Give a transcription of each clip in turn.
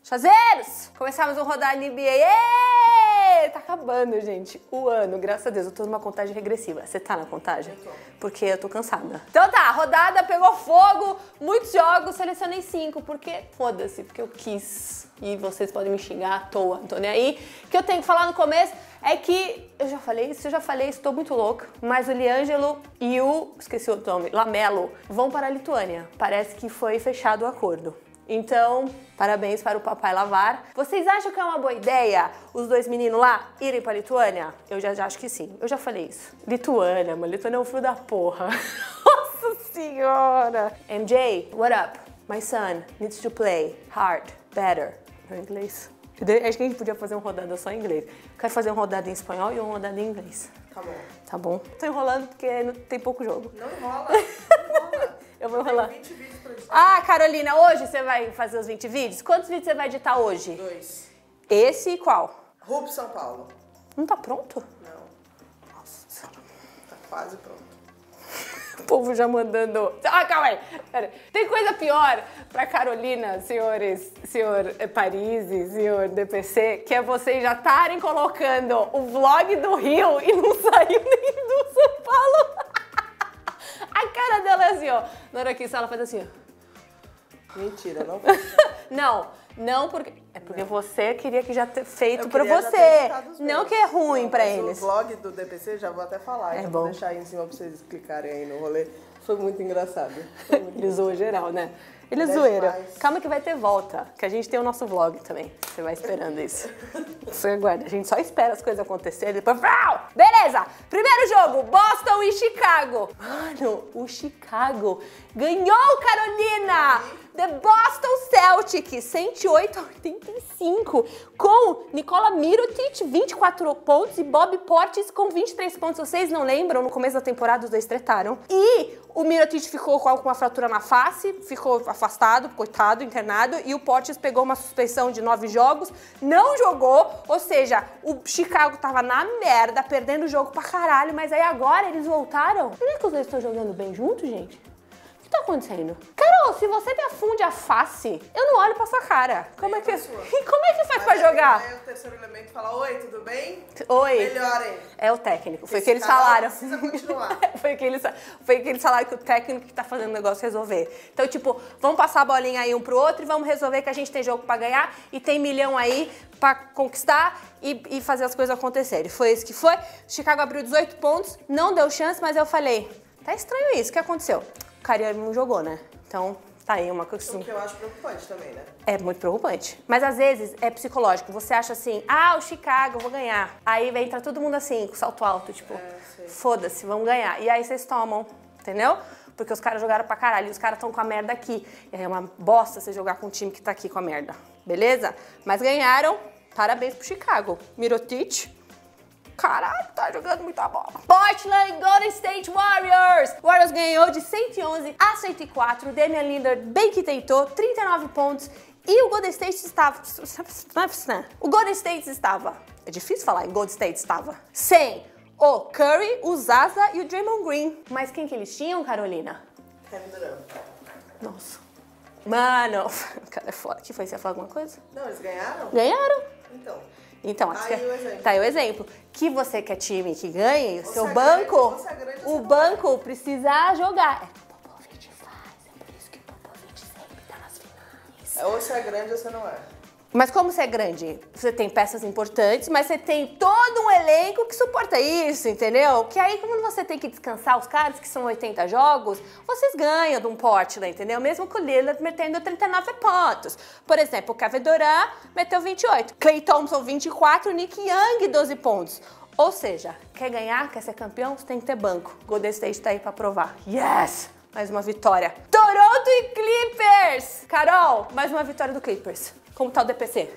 Chazeiros! Começamos a rodar NBA. Êêêê! Tá acabando, gente, o ano, graças a Deus. Eu tô numa contagem regressiva. Você tá na contagem? Eu tô. Porque eu tô cansada. Então tá, rodada pegou fogo, muitos jogos, selecionei 5, porque foda-se, porque eu quis. E vocês podem me xingar à toa, não tô nem aí. O que eu tenho que falar no começo é que, eu já falei isso, tô muito louca, mas o LiAngelo e o, esqueci o nome, Lamelo, vão para a Lituânia. Parece que foi fechado o acordo. Então, parabéns para o papai Lavar. Vocês acham que é uma boa ideia os dois meninos lá irem para a Lituânia? Eu já acho que sim. Eu já falei isso. Lituânia, mano. Lituânia é um filho da porra. Nossa senhora. MJ, what up? My son needs to play hard, better. No inglês. Acho que a gente podia fazer uma rodada só em inglês. Quero fazer uma rodada em espanhol e uma rodada em inglês. Tá bom. Tá bom? Tô enrolando porque tem pouco jogo. Não enrola, não enrola. Eu vou enrolar. Tem 20 vídeos pra editar. Ah, Carolina, hoje você vai fazer os 20 vídeos? Quantos vídeos você vai editar hoje? 2. Esse e qual? Rup São Paulo. Não tá pronto? Não, Nossa. tá quase pronto. O povo já mandando... Ah, calma aí. Pera. Tem coisa pior pra Carolina, senhor Paris, senhor DPC, que é vocês já estarem colocando o vlog do Rio e não saiu nem do São Paulo. A cara dela é assim, ó. Na hora que isso, ela faz assim, ó. Mentira, não. Não, porque... É porque você queria que já ter feito Eu pra queria já ter você. editado os Não meus. que é ruim Não, pra mas eles. O vlog do DPC, já vou até falar. É já bom. Vou deixar aí em cima pra vocês clicarem aí no rolê. Foi muito engraçado. Ele zoou geral, né? Ele é Ele é zoeira. demais. Calma que vai ter volta, que a gente tem o nosso vlog também. Você vai esperando isso. Você aguarda, a gente só espera as coisas acontecerem, depois... Vrau! Beleza! Primeiro jogo, Boston e Chicago. Mano, o Chicago ganhou, Carolina! The Boston Celtics, 108-85, com Nikola Mirotic, 24 pontos, e Bob Portis com 23 pontos. Vocês não lembram? No começo da temporada, os dois tretaram. E o Mirotic ficou com uma fratura na face, ficou afastado, coitado, internado, e o Portis pegou uma suspensão de 9 jogos, não jogou, ou seja, o Chicago tava na merda, perdendo o jogo pra caralho, mas aí agora eles voltaram. Não é que os dois estão jogando bem juntos, gente? O que tá acontecendo? Carol, se você me afunde a face, eu não olho pra sua cara. Como é que faz pra jogar? Aí o terceiro elemento fala, oi, tudo bem? Oi. Melhorem. É o técnico, foi o Esse que eles canal falaram. precisa continuar. foi o que eles falaram que o técnico que tá fazendo o negócio resolver. Então, tipo, vamos passar a bolinha aí um pro outro e vamos resolver que a gente tem jogo pra ganhar e tem milhão aí pra conquistar e fazer as coisas acontecerem. Foi isso que foi. Chicago abriu 18 pontos, não deu chance, mas eu falei, tá estranho isso, o que aconteceu? O Kyrie não jogou, né? Então, tá aí uma coisa... O que eu acho preocupante também, né? É muito preocupante. Mas às vezes é psicológico. Você acha assim, ah, o Chicago, eu vou ganhar. Aí vai entrar todo mundo assim, com salto alto, tipo, foda-se, vamos ganhar. E aí vocês tomam, entendeu? Porque os caras jogaram pra caralho e os caras estão com a merda aqui. E aí é uma bosta você jogar com um time que tá aqui com a merda. Beleza? Mas ganharam. Parabéns pro Chicago. Mirotic. Caralho, tá jogando muita bola. Portland Golden State Warriors. O Warriors ganhou de 111-104. Damian Lillard bem que tentou, 39 pontos. E o Golden State estava... O Golden State estava... É difícil falar, o Golden State estava sem o Curry, o Zaza e o Draymond Green. Mas quem que eles tinham, Carolina? Kevin Durant. Nossa. Mano, o cara é foda. Que foi? Você ia falar alguma coisa? Não, eles ganharam? Ganharam. Então, Tá aí o exemplo. Tá aí o exemplo. Que você quer time que ganhe, o seu é banco, grande, você é grande, o você banco precisa jogar. É o que o Popovich faz, é por isso que o Popovich sempre tá nas finais. Ou você é grande ou você não é. Mas como você é grande, você tem peças importantes, mas você tem todo um elenco que suporta isso, entendeu? Que aí, quando você tem que descansar os caras, que são 80 jogos, vocês ganham de um Portland, entendeu? Mesmo com o Lillard metendo 39 pontos. Por exemplo, o Kevin Durant meteu 28, Klay Thompson 24, Nick Young 12 pontos. Ou seja, quer ganhar, quer ser campeão, você tem que ter banco. Golden State tá aí pra provar. Yes! Mais uma vitória. Toronto e Clippers! Carol, mais uma vitória do Clippers. Como tá o DPC?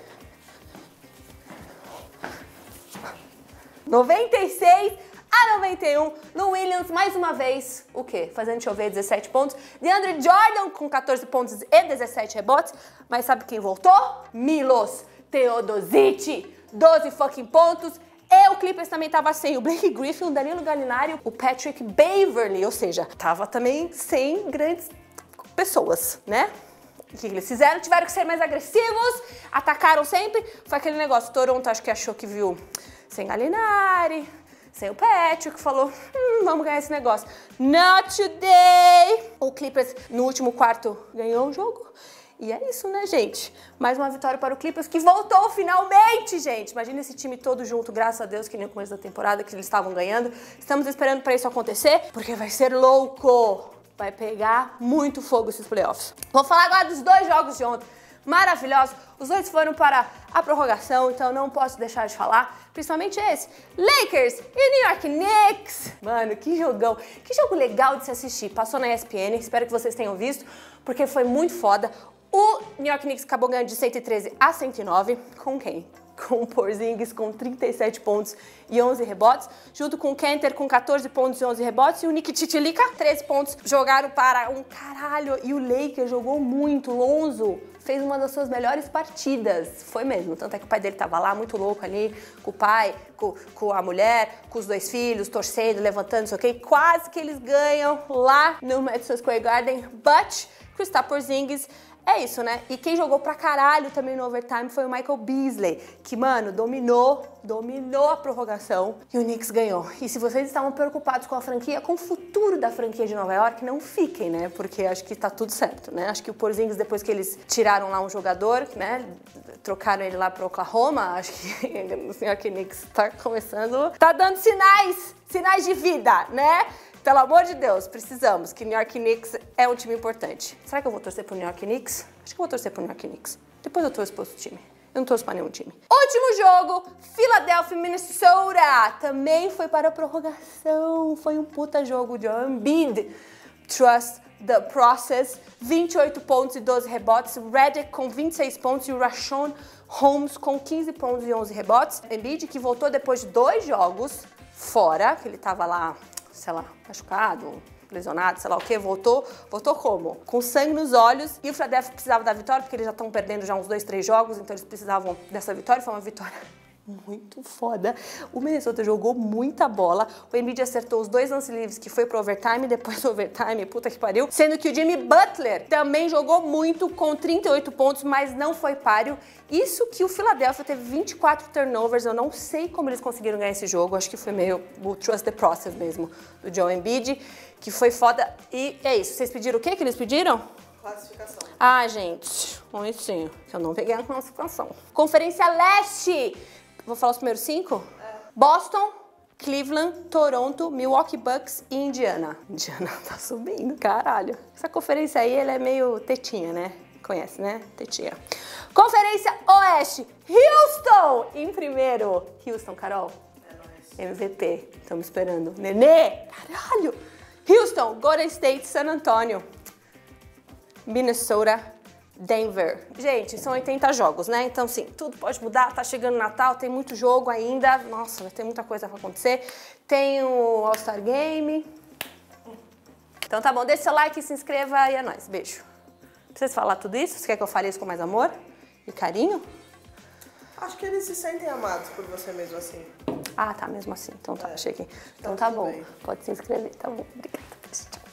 96-91 no Williams, mais uma vez, o quê? Fazendo chover 17 pontos. DeAndre Jordan com 14 pontos e 17 rebotes. Mas sabe quem voltou? Milos Teodosic, 12 fucking pontos. E o Clippers também tava sem o Blake Griffin, o Danilo Gallinari, o Patrick Beverley, ou seja, tava também sem grandes pessoas, né? O que eles fizeram? Tiveram que ser mais agressivos, atacaram sempre. Foi aquele negócio, Toronto acho que achou que viu sem Gallinari, sem o Patrick, falou, vamos ganhar esse negócio. Not today! O Clippers, no último quarto, ganhou o jogo. E é isso, né, gente? Mais uma vitória para o Clippers, que voltou finalmente, gente. Imagina esse time todo junto, graças a Deus, que nem no começo da temporada, que eles estavam ganhando. Estamos esperando para isso acontecer, porque vai ser louco. Vai pegar muito fogo esses playoffs. Vou falar agora dos 2 jogos de ontem. Maravilhosos. Os 2 foram para a prorrogação, então não posso deixar de falar. Principalmente esse. Lakers e New York Knicks. Mano, que jogão. Que jogo legal de se assistir. Passou na ESPN, espero que vocês tenham visto, porque foi muito foda. O New York Knicks acabou ganhando de 113-109. Com quem? Com o Porzingis com 37 pontos e 11 rebotes, junto com o Kanter com 14 pontos e 11 rebotes e o Nick Titilica, 13 pontos. Jogaram para um caralho e o Lakers jogou muito. Lonzo fez uma das suas melhores partidas, foi mesmo, tanto é que o pai dele tava lá muito louco ali, com o pai, com a mulher, com os 2 filhos, torcendo, levantando, não sei o que, quase que eles ganham lá no Madison Square Garden, but Kristaps Porzingis. É isso, né? E quem jogou pra caralho também no overtime foi o Michael Beasley, que, mano, dominou a prorrogação e o Knicks ganhou. E se vocês estavam preocupados com a franquia, com o futuro da franquia de Nova York, não fiquem, né? Porque acho que tá tudo certo, né? Acho que o Porzingis, depois que eles tiraram lá um jogador, né? Trocaram ele lá pro Oklahoma, acho que o New York Knicks tá começando... Tá dando sinais de vida, né? Pelo amor de Deus, precisamos, que New York Knicks é um time importante. Será que eu vou torcer pro New York Knicks? Acho que eu vou torcer pro New York Knicks. Depois eu torço pro outro time. Eu não torço pra nenhum time. Último jogo, Philadelphia e Minnesota. Também foi para a prorrogação. Foi um puta jogo de Embiid. Trust the process. 28 pontos e 12 rebotes. Redick com 26 pontos e o Rashawn Holmes com 15 pontos e 11 rebotes. Embiid que voltou depois de 2 jogos fora, que ele tava lá, sei lá, machucado, lesionado, sei lá o que, voltou como? Com sangue nos olhos, e o Philadelphia precisava da vitória, porque eles já estão perdendo já uns 2, 3 jogos, então eles precisavam dessa vitória, foi uma vitória muito foda. O Minnesota jogou muita bola, o Embiid acertou os 2 lance livres que foi pro overtime, depois do overtime, puta que pariu, sendo que o Jimmy Butler também jogou muito com 38 pontos, mas não foi páreo. Isso que o Philadelphia teve 24 turnovers, eu não sei como eles conseguiram ganhar esse jogo, acho que foi meio o trust the process mesmo, do Joel Embiid, que foi foda. E é isso, vocês pediram o quê que eles pediram? Classificação. Ah, gente, um minutinho, que eu não peguei a classificação. Conferência Leste, vou falar os primeiros 5? Boston, Cleveland, Toronto, Milwaukee Bucks e Indiana. Indiana tá subindo, caralho. Essa conferência aí, ela é meio tetinha, né? Conhece, né? Tetinha. Conferência Oeste, Houston em primeiro. Houston, Carol. MVP, estamos esperando. Nenê, caralho. Houston, Golden State, San Antonio, Minnesota, Denver. Gente, são 80 jogos, né? Então, sim, tudo pode mudar. Tá chegando o Natal, tem muito jogo ainda. Nossa, vai ter muita coisa pra acontecer. Tem o All-Star Game. Então tá bom, deixa seu like, se inscreva e é nóis. Beijo. Precisa falar tudo isso? Você quer que eu fale isso com mais amor e carinho? Acho que eles se sentem amados por você mesmo assim. Ah, tá, mesmo assim. Então tá, cheguei. Então tá bom. Bem. Pode se inscrever, tá bom. Obrigada.